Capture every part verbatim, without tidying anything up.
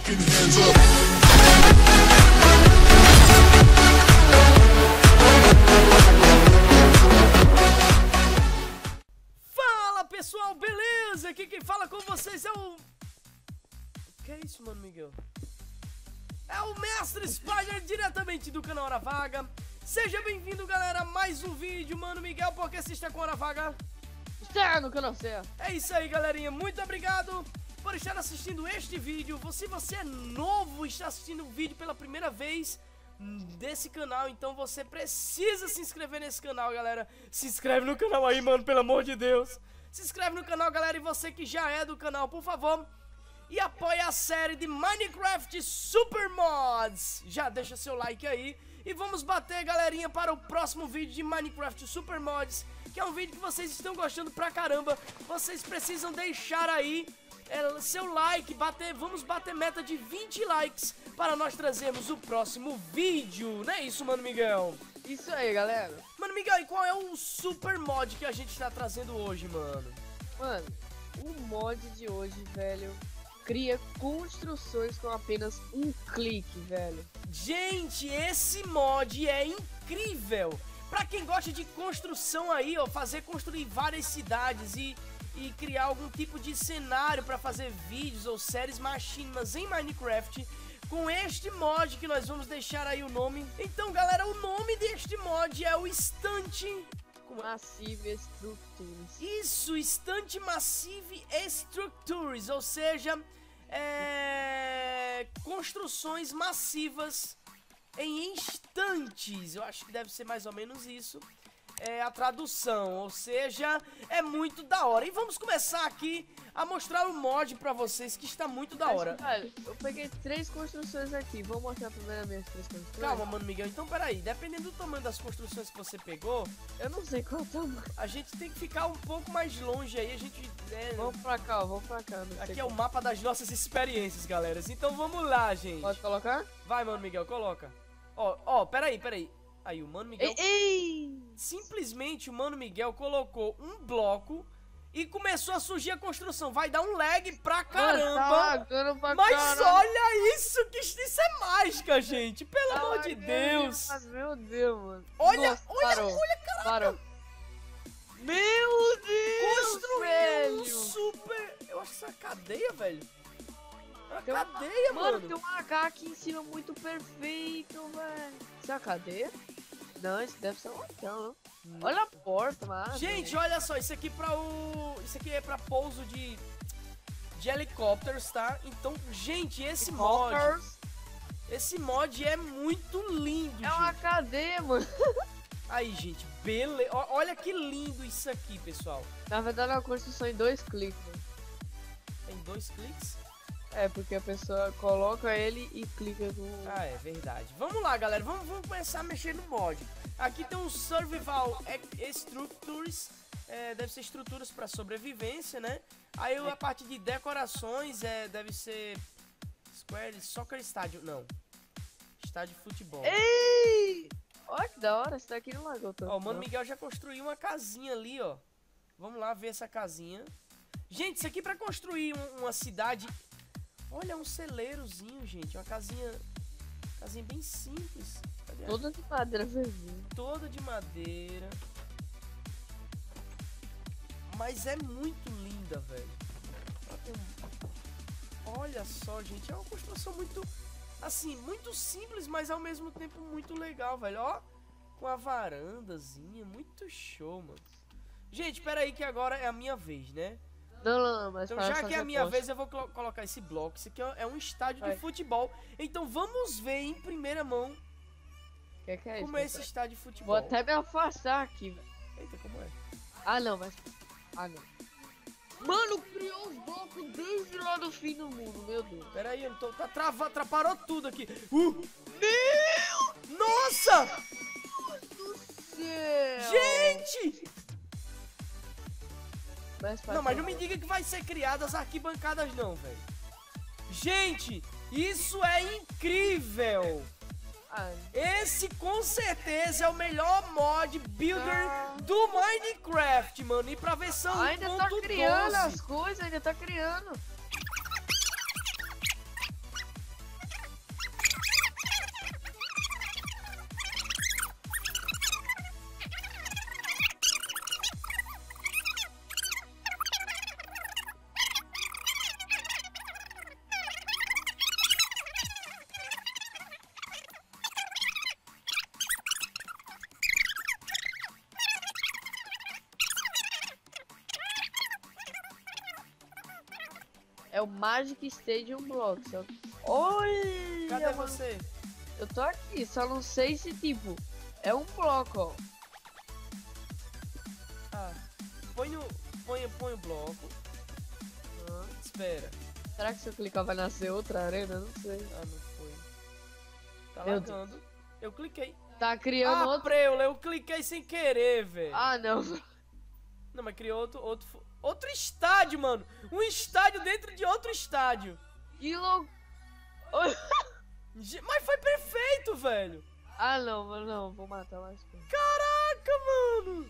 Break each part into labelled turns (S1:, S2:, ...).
S1: Fala pessoal, beleza? Aqui quem fala com vocês é o... Que é isso, mano, Miguel? É o Mestre Spider, diretamente do canal Hora Vaga. Seja bem-vindo, galera, a mais um vídeo, mano, Miguel, porque você está com Hora Vaga?
S2: Está no canal certo.
S1: É isso aí, galerinha, muito obrigado por estar assistindo este vídeo. Se você é novo e está assistindo o vídeo pela primeira vez desse canal, então você precisa se inscrever nesse canal, galera. Se inscreve no canal aí, mano, pelo amor de Deus. Se inscreve no canal, galera, e você que já é do canal, por favor, e apoia a série de Minecraft Super Mods. Já deixa seu like aí. E vamos bater, galerinha, para o próximo vídeo de Minecraft Super Mods, que é um vídeo que vocês estão gostando pra caramba. Vocês precisam deixar aí é, seu like, bater, vamos bater meta de vinte likes para nós trazermos o próximo vídeo. Não é isso, Mano Miguel?
S2: Isso aí, galera.
S1: Mano Miguel, e qual é o Super Mod que a gente está trazendo hoje, mano?
S2: Mano, o mod de hoje, velho, cria construções com apenas um clique, velho.
S1: Gente, esse mod é incrível. Pra quem gosta de construção aí, ó, fazer construir várias cidades e, e criar algum tipo de cenário pra fazer vídeos ou séries machinima em Minecraft, com este mod que nós vamos deixar aí o nome. Então, galera, o nome deste mod é o Estante
S2: Massive Structures.
S1: Isso, Estante Massive Structures, ou seja, é... construções massivas em instantes. Eu acho que deve ser mais ou menos isso, é a tradução, ou seja, é muito da hora. E vamos começar aqui a mostrar o mod pra vocês, que está muito da hora.
S2: Velho, eu peguei três construções aqui, vou mostrar primeiramente três construções.
S1: Calma, Mano Miguel, então peraí, dependendo do tamanho das construções que você pegou,
S2: eu não sei qual é o tamanho.
S1: A gente tem que ficar um pouco mais longe aí, a gente... É...
S2: Vamos pra cá, ó, vamos pra cá.
S1: Aqui é o mapa das nossas experiências, galera. Então vamos lá, gente.
S2: Pode colocar?
S1: Vai, Mano Miguel, coloca. Ó, ó, peraí, peraí. Aí, o Mano Miguel...
S2: Ei, ei!
S1: Simplesmente o Mano Miguel colocou um bloco e começou a surgir a construção. Vai dar um lag pra caramba.
S2: Tá pra
S1: mas
S2: caramba.
S1: olha isso, que isso é mágica, gente. Pelo
S2: tá
S1: amor de Deus.
S2: Mas, meu Deus, mano.
S1: Olha,
S2: Nossa,
S1: olha,
S2: parou,
S1: olha, caraca.
S2: Parou. Meu Deus,
S1: Construiu um
S2: velho.
S1: super... Eu acho que isso é uma cadeia, velho. Uma
S2: Tem uma-
S1: cadeia,
S2: mano.
S1: mano.
S2: Tem um H aqui em cima muito perfeito, velho. Isso é uma cadeia? Não, isso deve ser um hotel, não. Olha a porta, mano.
S1: Gente, olha só, isso aqui para o... Isso aqui é pra pouso de... De helicópteros, tá? Então, gente, esse mod... Esse mod é muito lindo,
S2: É
S1: gente.
S2: uma cadeia, mano.
S1: Aí, gente, beleza. Olha que lindo isso aqui, pessoal.
S2: Na verdade é uma construção em dois cliques, mano.
S1: Tem dois cliques?
S2: É, porque a pessoa coloca ele e clica no...
S1: Ah, é verdade. Vamos lá, galera. Vamos, vamos começar a mexer no mod. Aqui tem um Survival Structures. É, deve ser estruturas para sobrevivência, né? Aí a parte de decorações é, deve ser... Square Soccer Stadium. Não. Estádio de futebol.
S2: Ei! Olha que da hora, esse daqui não lagou tanto.
S1: Ó, o Mano Miguel já construiu uma casinha ali, ó. Vamos lá ver essa casinha. Gente, isso aqui pra construir um, uma cidade... Olha, um celeirozinho, gente. Uma casinha... Casinha bem simples. Cadê?
S2: Toda de madeira verdinha.
S1: Toda de madeira. Mas é muito linda, velho. Olha só, gente. É uma construção muito... Assim, muito simples, mas ao mesmo tempo muito legal, velho. Ó, com a varandazinha. Muito show, mano. Gente, pera aí que agora é a minha vez, né?
S2: Não, não, não, mas
S1: então, já que é a minha vez, eu vou colocar esse bloco. Isso aqui é um estádio Vai. de futebol. Então vamos ver em primeira mão
S2: que que é
S1: como
S2: isso,
S1: é esse
S2: cara?
S1: estádio de futebol.
S2: Vou até me afastar aqui, velho.
S1: Eita, como é?
S2: Ah, não, mas... Ah, não. Mano, criou os blocos desde lá do fim do mundo, meu Deus.
S1: Pera aí, eu não tô... Tá travado, atrapalhou tudo aqui. Uh!
S2: Meu!
S1: Nossa!
S2: Deus do céu!
S1: Gente!
S2: Mas
S1: não, mas não me diga que vai ser criadas arquibancadas não, velho. Gente, isso é incrível!
S2: Ah,
S1: esse com certeza é o melhor mod builder ah. do Minecraft, mano. E pra versão
S2: ainda
S1: um
S2: tá
S1: ponto
S2: criando
S1: doze.
S2: as coisas, ainda tá criando. É o Magic Stadium Blocks. Eu... Olha!
S1: Cadê
S2: mano.
S1: você?
S2: Eu tô aqui, só não sei se, tipo, é um bloco, ó.
S1: Ah, põe no... Põe, põe o bloco.
S2: Ah,
S1: Espera.
S2: será que se eu clicar vai nascer outra arena? Não sei.
S1: Ah, não foi. Tá
S2: Meu
S1: lagando. Eu cliquei.
S2: Tá criando
S1: Ah,
S2: outro...
S1: preula, eu cliquei sem querer, velho.
S2: Ah, não.
S1: Não, mas criou outro, outro... Outro estádio, mano. Um estádio dentro de outro estádio.
S2: Que louco.
S1: Ge- Mas foi perfeito, velho.
S2: Ah, não, mano, não. Vou matar mais coisa.
S1: Caraca, mano.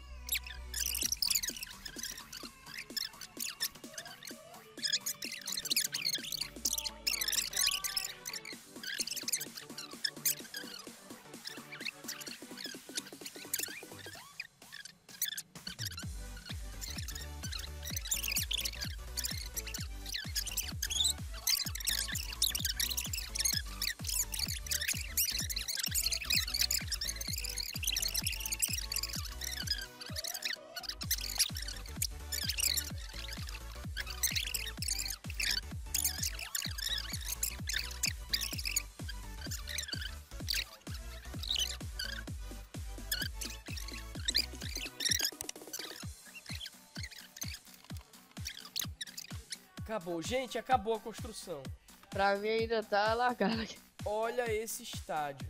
S1: Acabou. Gente, acabou a construção.
S2: Pra mim ainda tá largado aqui.
S1: Olha esse estádio.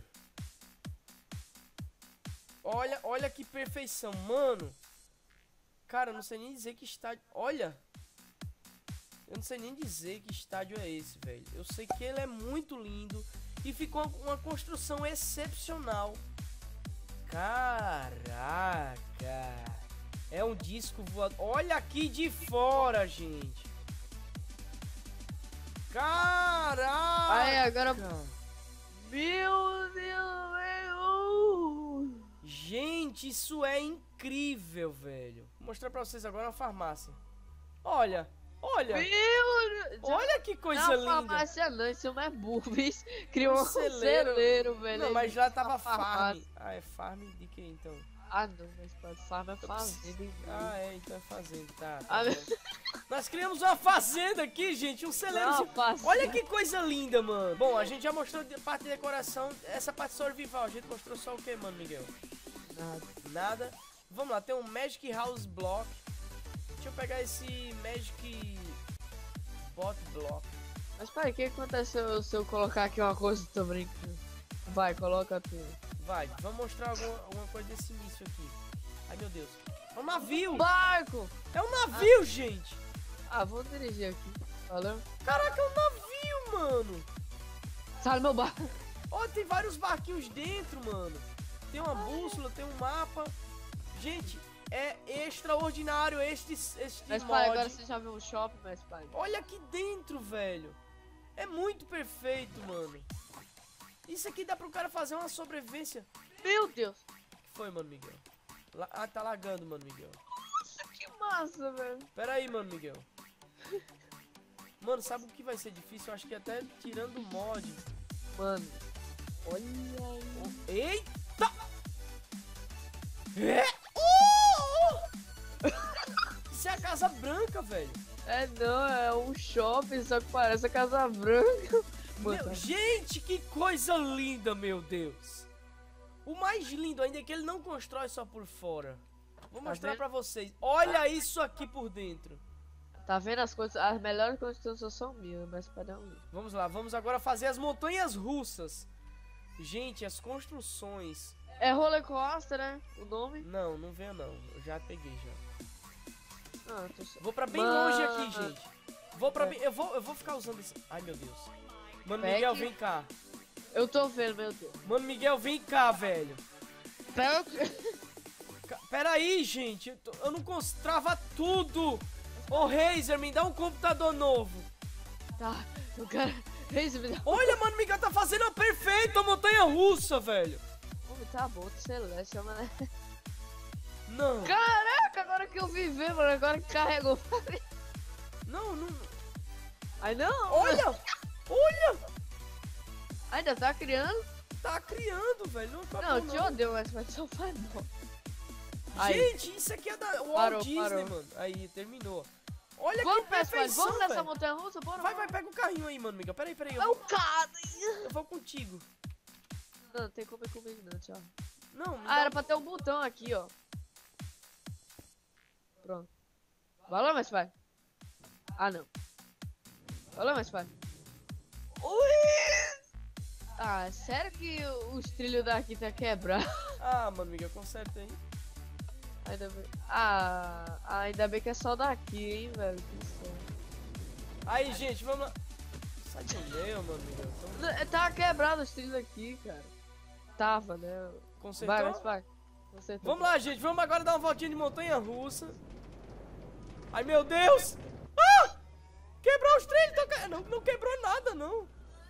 S1: Olha, olha que perfeição, mano. Cara, eu não sei nem dizer que estádio... Olha. Eu não sei nem dizer que estádio é esse, velho. Eu sei que ele é muito lindo. E ficou uma, uma construção excepcional. Caraca. É um disco voador. Olha aqui de fora, gente. Caraca.
S2: Aí, agora... Meu Deus, meu...
S1: Gente, isso é incrível, velho. Vou mostrar pra vocês agora uma farmácia. Olha, olha.
S2: Meu Deus.
S1: Olha que coisa
S2: não,
S1: linda.
S2: farmácia não, isso não é burro, isso. Criou um
S1: celeiro.
S2: celeiro, velho.
S1: Não, mas já tava farm.
S2: farmácia.
S1: Ah, é farm de que então?
S2: Ah, não, mas pode farm é fazenda, hein?
S1: Ah, é, então é fazenda, tá. tá
S2: Ah,
S1: bom. Nós criamos uma fazenda aqui, gente, um celeiro.
S2: Não,
S1: de-
S2: fazenda.
S1: Olha que coisa linda, mano. Bom, a gente já mostrou de- parte de decoração. Essa parte sobrevival, a gente mostrou só o que, mano, Miguel?
S2: Nada.
S1: Nada. Vamos lá, tem um Magic House Block. Deixa eu pegar esse Magic Bot Block.
S2: Mas pai, o que aconteceu se eu colocar aqui uma coisa? Tô brincando. Vai, coloca tudo.
S1: Vai, vamos mostrar alguma, alguma coisa desse início aqui. Ai, meu Deus. É um navio!
S2: Barco!
S1: É um navio, gente!
S2: Ah, vou dirigir aqui. Valeu?
S1: Caraca, é um navio, mano!
S2: Sai do meu barco!
S1: Ó, tem vários barquinhos dentro, mano. Tem uma bússola, tem um mapa. Gente, é extraordinário este, este
S2: Mas
S1: mod.
S2: pai, agora você já viu o shopping, mas pai.
S1: Olha aqui dentro, velho. É muito perfeito, mano. Isso aqui dá pro cara fazer uma sobrevivência.
S2: Meu Deus!
S1: O que foi, mano, Miguel? La- ah, tá lagando, mano, Miguel.
S2: Nossa, que massa, velho.
S1: Pera aí, mano, Miguel. Mano, sabe o que vai ser difícil? Eu acho que até tirando o mod.
S2: Mano, olha aí.
S1: Oh, eita! É? Uh! Isso é a Casa Branca, velho.
S2: É não, é um shopping, só que parece a Casa Branca. Mano,
S1: Meu, gente, que coisa linda, meu Deus. O mais lindo ainda é que ele não constrói só por fora. Vou
S2: Tá
S1: mostrar
S2: vendo?
S1: pra vocês. Olha isso aqui por dentro.
S2: tá vendo as coisas? As melhores construções são mil, mas para dar um.
S1: Vamos lá, vamos agora fazer as montanhas russas. Gente, as construções...
S2: É roller coaster, né? O nome?
S1: Não, não venha não. Eu já peguei já.
S2: Ah, tô só...
S1: Vou pra bem
S2: Mano.
S1: longe aqui, gente. Vou pra
S2: É.
S1: bem... Eu vou, eu vou ficar usando esse... Ai, meu Deus. Mano,
S2: Pegue.
S1: Miguel, vem cá.
S2: Eu tô vendo, meu Deus.
S1: Mano, Miguel, vem cá, velho.
S2: Pera...
S1: Ca- Pera aí, gente. Eu, tô- eu não consigo... Trava tudo. Ô, Razer, me dá um computador novo.
S2: Tá, eu quero... Esse me dá...
S1: Olha, mano, Miguel tá fazendo a perfeita montanha russa, velho.
S2: Homem, tá bom, do Celeste, mano.
S1: Não.
S2: Caraca, agora que eu vi ver, mano, agora que carregou.
S1: Não, não...
S2: Ai, não.
S1: Olha. Olha.
S2: Ainda tá criando?
S1: Tá criando, velho. Não, acabou,
S2: Não, eu te odeio, mas mas só faz bom. Aí.
S1: Gente, isso aqui é da Walt
S2: Parou,
S1: Disney,
S2: parou.
S1: mano. Aí, terminou. Olha
S2: Vamos,
S1: que
S2: Mestre Pai,
S1: perfeição,
S2: vamos nessa
S1: velho.
S2: montanha russa, bora.
S1: Vai,
S2: bora.
S1: vai, pega o carrinho aí, mano, Miguel. Pera aí, pera aí. Eu
S2: É o
S1: vou,
S2: cara.
S1: eu vou contigo.
S2: Não, não tem como ir comigo não, tchau.
S1: Não, me
S2: Ah,
S1: dá-
S2: era pra ter um botão aqui, ó. Pronto. Vai lá, Mestre Pai. Ah, não. Vai lá, Mestre Pai. Ui! Ah, sério que os trilhos daqui tá quebrado?
S1: Ah, mano, Miguel, conserta aí.
S2: Ainda bem. Ah, ainda bem que é só daqui, hein, velho. Que céu.
S1: Aí, gente, vamos lá. Sai do meio, mano, Miguel. Então,
S2: Não, Tava quebrado os trilhos aqui, cara. Tava, né?
S1: consertou?
S2: Vai, Mestre Pai. Consertou.
S1: Vamos lá, gente. Vamos agora dar uma voltinha de montanha russa. Ai, meu Deus. Ah! Quebrou os trilhos. Tô... ca- Não, não quebrou nada, não.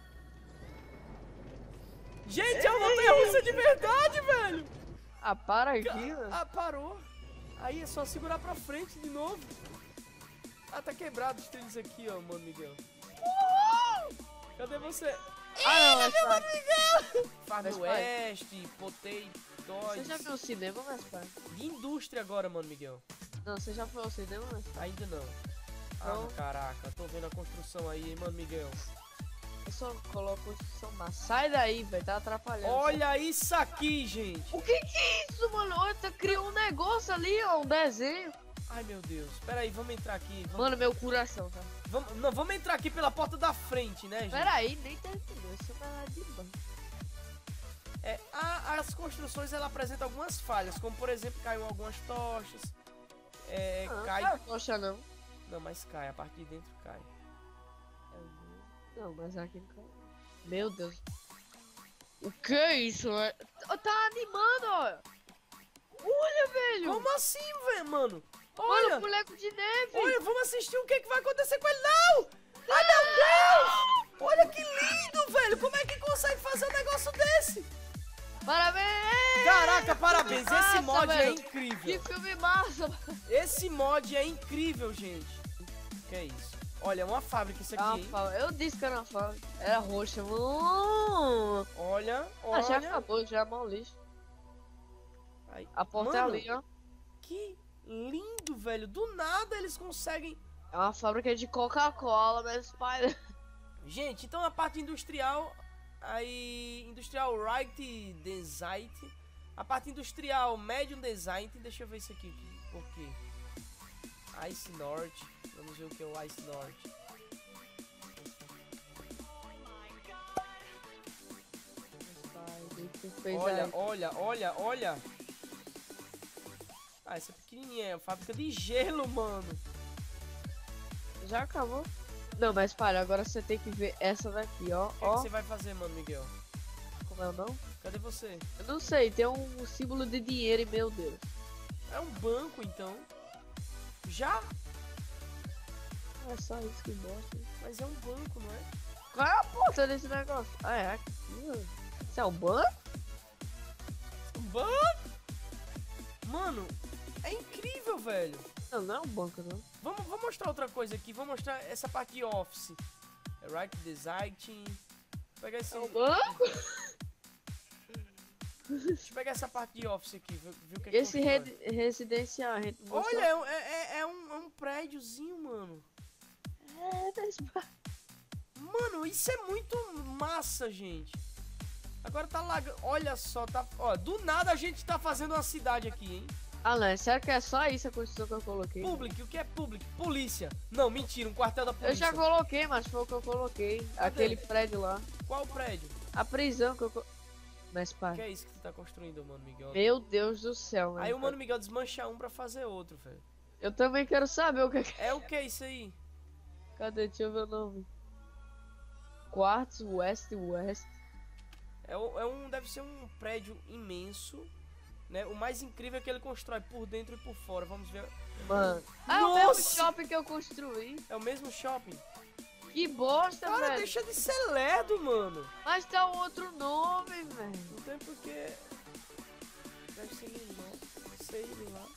S1: Gente, é uma montanha russa de verdade, velho.
S2: Ah, para aqui, mano.
S1: Ah, parou. Aí é só segurar pra frente de novo. Ah, tá quebrado os trilhos aqui, ó, mano, Miguel. Cadê você?
S2: Ah, não, Mestre Pai.
S1: Far
S2: Mas,
S1: do
S2: pai.
S1: Oeste, Potei,
S2: Você já viu o cinema, Mestre Pai?
S1: De indústria agora, mano, Miguel.
S2: Não, você já foi ao cinema, Mestre Pai?
S1: Ainda não. Ah,
S2: Não.
S1: caraca, tô vendo a construção aí, hein, mano, Miguel.
S2: Eu só coloco construção massa. Sai daí, velho, tá atrapalhando.
S1: Olha isso aqui, gente.
S2: O que que é isso, mano? Olha, você criou um negócio ali, ó, um desenho.
S1: Ai, meu Deus. Pera aí, vamos entrar aqui. Vamos,
S2: Mano, meu coração, tá?
S1: vamos, não, vamos entrar aqui pela porta da frente, né, gente?
S2: Pera aí, nem terminou, isso tá lá de banco.
S1: É, a- as construções, ela apresentam algumas falhas, como, por exemplo, caiu algumas tochas. É,
S2: Não,
S1: cai...
S2: não, poxa, não.
S1: Não, mas cai, a parte de dentro cai.
S2: Não, mas aqui não cai. Meu Deus. O que é isso, velho? Tá animando, ó. Olha, velho.
S1: Como assim, velho, mano?
S2: Olha,
S1: Olha,
S2: o boneco de neve.
S1: olha, vamos assistir o que, que vai acontecer com ele. Não! Ai, meu Deus! Olha que lindo, velho! Como é que consegue fazer um negócio desse?
S2: Parabéns.
S1: Caraca, parabéns!
S2: Massa,
S1: Esse mod é
S2: velho.
S1: incrível.
S2: Que filme massa.
S1: Esse mod é incrível, gente. Que é isso? Olha, é uma fábrica isso
S2: É uma
S1: aqui, hein?
S2: fábrica. Eu disse que era uma fábrica. Era roxa. Hum.
S1: Olha,
S2: Ah, já
S1: olha.
S2: acabou, já é mó lixo.
S1: Aí,
S2: A porta
S1: mano,
S2: é ali, ó.
S1: que lindo, velho. Do nada eles conseguem...
S2: É uma fábrica de Coca-Cola, mas pai.
S1: Gente, então a parte industrial... Aí, industrial right design. A parte industrial medium design. Deixa eu ver isso aqui. Por quê? Ice North. Vamos ver o que é o Ice North. Olha, olha, olha, olha. Ah, essa pequenininha é fábrica de gelo, mano.
S2: Já acabou? Não, mas para, agora você tem que ver essa daqui, ó.
S1: O que, é que
S2: Ó,
S1: você vai fazer, mano, Miguel?
S2: como é o nome?
S1: Cadê você?
S2: Eu não sei, tem um símbolo de dinheiro e meu Deus.
S1: É um banco, então. Já?
S2: É só isso que mostra.
S1: Mas é um banco, não é?
S2: Qual é a porta desse negócio? Ah, é aqui, mano. Isso é um banco?
S1: Um banco? Mano, é incrível, velho.
S2: Não, não é um banco, não.
S1: Vamos, vamos mostrar outra coisa aqui. Vamos mostrar essa parte de office. É right design. Vou pegar esse...
S2: É um banco?
S1: Deixa eu pegar essa parte de office aqui. Viu, viu o que é que
S2: Esse
S1: constrói.
S2: re residencial, a gente
S1: Olha, é, um- é, é- é um, é um prédiozinho, mano.
S2: É, mas...
S1: Mano, isso é muito massa, gente. Agora tá lagando. Olha só, tá. Ó, do nada a gente tá fazendo uma cidade aqui, hein?
S2: Ah, não, sério que é só isso a construção que eu coloquei?
S1: Public, o que é public? Polícia. Não, mentira, um quartel da
S2: Eu
S1: polícia.
S2: já coloquei, mas foi o que eu coloquei. Aquele prédio lá.
S1: Qual prédio?
S2: A prisão que eu... co- Mas,
S1: O
S2: pai...
S1: que é isso que tu tá construindo, mano, Miguel?
S2: Meu Deus do céu, mano.
S1: Aí o mano Miguel desmancha um pra fazer outro, velho.
S2: Eu também quero saber o que é que...
S1: É o que isso aí?
S2: Cadê? Deixa eu ver o nome. Quartz West West.
S1: É, o- é um, deve ser um prédio imenso, né? O mais incrível é que ele constrói por dentro e por fora. Vamos ver.
S2: Mano. Ah, é o mesmo
S1: Nossa!
S2: shopping que eu construí.
S1: É o mesmo shopping?
S2: Que bosta,
S1: Cara,
S2: velho.
S1: deixa de ser lerdo, mano.
S2: Mas tá outro nome, velho.
S1: Não tem porque. Deve ser limão. Sei lá.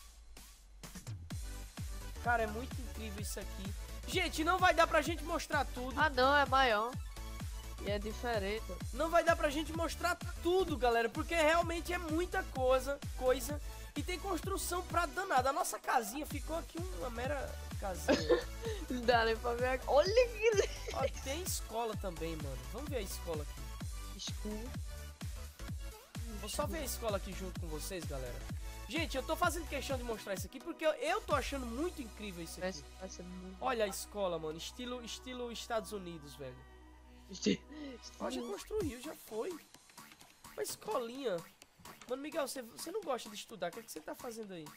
S1: Cara, é muito incrível isso aqui. Gente, não vai dar pra gente mostrar tudo.
S2: Ah, não, é maior. E é diferente.
S1: Não vai dar pra gente mostrar tudo, galera, porque realmente é muita coisa, coisa. E tem construção pra danada. A nossa casinha ficou aqui uma mera casinha.
S2: Não dá nem pra ver. Olha que...
S1: Ó, tem escola também, mano. Vamos ver a escola aqui.
S2: Escuro.
S1: Vou só ver a escola aqui junto com vocês, galera. Gente, eu tô fazendo questão de mostrar isso aqui porque eu, eu tô achando muito incrível isso aqui.
S2: Vai ser muito...
S1: Olha a escola, mano. Estilo, estilo Estados Unidos, velho. Ó, já construiu, já foi. Uma escolinha. Mano, Miguel, você, você não gosta de estudar. O que, é que você tá fazendo aí?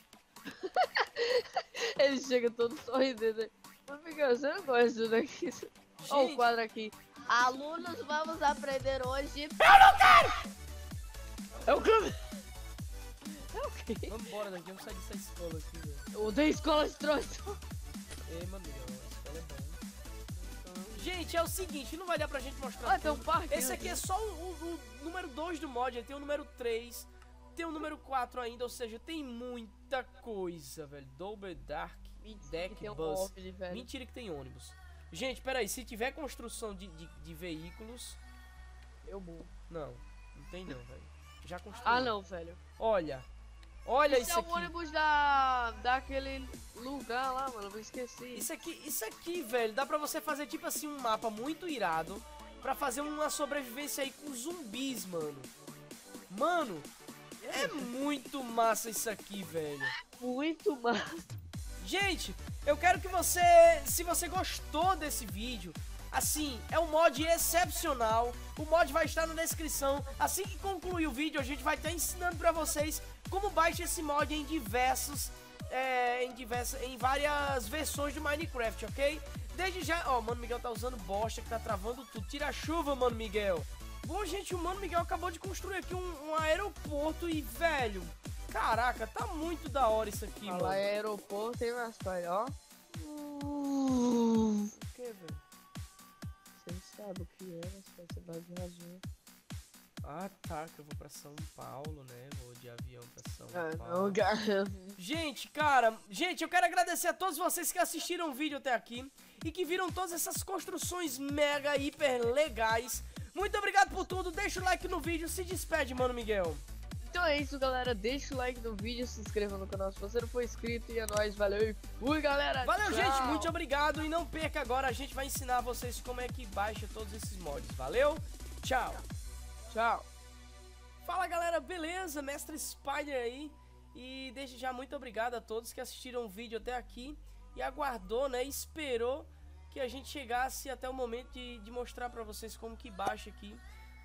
S2: Ele chega todo sorridendo aí. Mas, Miguel, você não gosta disso daqui? Olha o quadro aqui. Alunos, vamos aprender hoje.
S1: Eu não quero!
S2: É o que? É o quê?
S1: Vamos embora daqui, vamos sair dessa escola aqui, velho.
S2: Eu odeio escola de troço.
S1: Ei, mano, Miguel, a escola é bom. Gente, é o seguinte, não vai dar pra gente mostrar.
S2: Ah, tem um parque.
S1: Esse aqui é só o, o, o número dois do mod, ele tem o número três, tem o número quatro ainda, ou seja, tem muita coisa, velho. Double Dark, Deck,
S2: tem um
S1: Bus.
S2: óbvio, velho.
S1: Mentira que tem ônibus. Gente, peraí, se tiver construção de, de, de veículos...
S2: Eu morro.
S1: Não, não tem não, velho. Já construiu.
S2: Ah, não, velho.
S1: Olha, olha
S2: Esse
S1: isso
S2: é
S1: aqui.
S2: o ônibus da, daquele lugar lá, mano, eu esqueci.
S1: Isso aqui, isso aqui, velho, dá pra você fazer tipo assim um mapa muito irado pra fazer uma sobrevivência aí com zumbis, mano. Mano, é muito massa isso aqui, velho.
S2: Muito massa.
S1: Gente, eu quero que você, se você gostou desse vídeo, assim, é um mod excepcional. O mod vai estar na descrição. Assim que concluir o vídeo, a gente vai estar ensinando pra vocês como baixa esse mod em diversos, é, em diversas, em várias versões de Minecraft, ok? Desde já, ó, Mano Miguel tá usando bosta que tá travando tudo. Tira a chuva, Mano Miguel. Bom, gente, o Mano Miguel acabou de construir aqui um, um aeroporto e, velho, caraca, tá muito da hora isso aqui,
S2: Fala,
S1: mano.
S2: aeroporto tem umas coisas, ó.
S1: O que, velho?
S2: Você não sabe o que é, mas você vai viajar.
S1: Ah, tá, que eu vou pra São Paulo, né? Vou de avião pra São
S2: Ah,
S1: Paulo.
S2: não,
S1: Gente, cara, gente, eu quero agradecer a todos vocês que assistiram o vídeo até aqui e que viram todas essas construções mega, hiper legais. Muito obrigado por tudo, deixa o like no vídeo, se despede, Mano Miguel.
S2: Então é isso, galera. Deixa o like no vídeo, se inscreva no canal se você não for inscrito. E é nóis, valeu e fui, galera.
S1: Valeu,
S2: Tchau.
S1: gente, muito obrigado. E não perca agora, a gente vai ensinar vocês como é que baixa todos esses mods. Valeu, tchau.
S2: Tchau.
S1: Fala, galera, beleza? Mestre Spider aí. E desde já, muito obrigado a todos que assistiram o vídeo até aqui e aguardou, né, esperou que a gente chegasse até o momento de, de mostrar pra vocês como que baixa aqui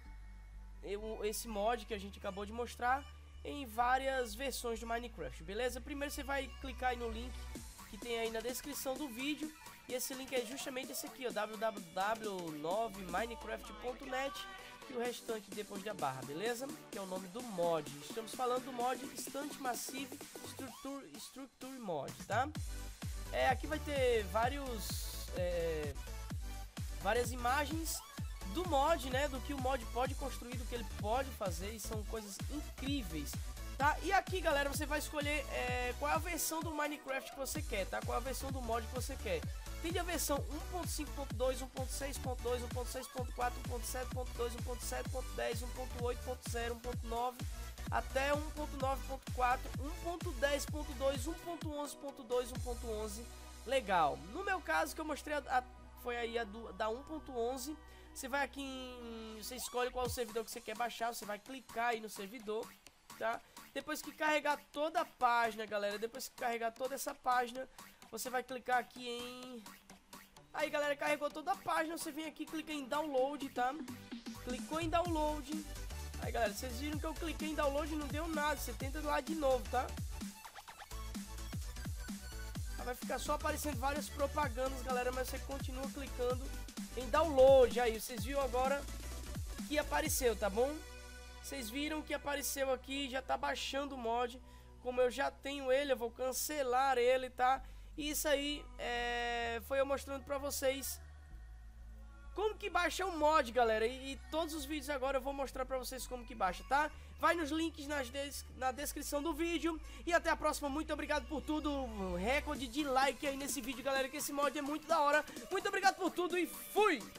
S1: eu, esse mod que a gente acabou de mostrar em várias versões do Minecraft, beleza? Primeiro você vai clicar aí no link que tem aí na descrição do vídeo e esse link é justamente esse aqui, ó, w w w ponto nove minecraft ponto net e o restante depois da barra, beleza? Que é o nome do mod. Estamos falando do mod Instant Massive Structure, Structure Mod, tá? É, aqui vai ter vários, é, várias imagens do mod, né? Do que o mod pode construir, do que ele pode fazer, e são coisas incríveis, tá? E aqui, galera, você vai escolher é, qual é a versão do Minecraft que você quer, tá? Qual é a versão do mod que você quer. Tem a versão um ponto cinco ponto dois, um ponto seis ponto dois, um ponto seis ponto quatro, um ponto sete ponto dois, um ponto sete ponto dez, um ponto oito ponto zero, um ponto nove até um ponto nove ponto quatro, um ponto dez ponto dois, um ponto onze ponto dois, um ponto onze. Legal. No meu caso que eu mostrei a, a, foi aí a do, da um ponto onze. Você vai aqui em, você escolhe qual servidor que você quer baixar, você vai clicar aí no servidor, tá? Depois que carregar toda a página, galera, depois que carregar toda essa página, você vai clicar aqui em... Aí, galera, carregou toda a página, você vem aqui, clica em download, tá? Clicou em download. Aí, galera, vocês viram que eu cliquei em download e não deu nada. Você tenta lá de novo, tá? Aí vai ficar só aparecendo várias propagandas, galera, mas você continua clicando em download. Aí, vocês viram agora que apareceu, tá bom? Vocês viram que apareceu aqui, já tá baixando o mod. Como eu já tenho ele, eu vou cancelar ele, tá? Isso aí é, foi eu mostrando pra vocês como que baixa o mod, galera. E, e todos os vídeos agora eu vou mostrar pra vocês como que baixa, tá? Vai nos links nas des na descrição do vídeo. E até a próxima, muito obrigado por tudo. Recorde de like aí nesse vídeo, galera, que esse mod é muito da hora. Muito obrigado por tudo e fui!